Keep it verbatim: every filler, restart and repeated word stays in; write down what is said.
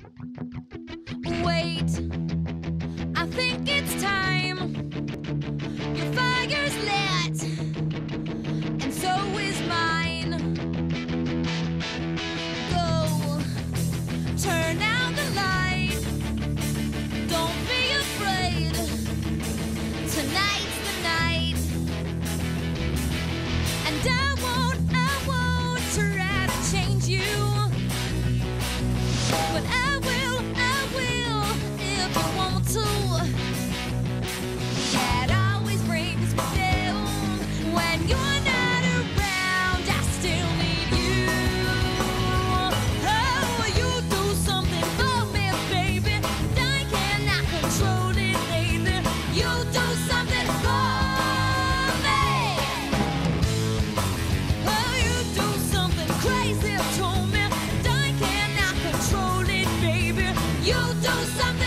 Wait, I think it's time. Your fire's lit, and so is mine. Go, turn out the light. Don't be afraid. Tonight's the night. And I won't, I won't try to change you. But I will, I will, if you want to. That always brings me down. When you're not around, I still need you. Oh, you do something for me, baby. I cannot control it, baby. You do something for me. Oh, you do something crazy to me. I cannot control it, baby. You do something.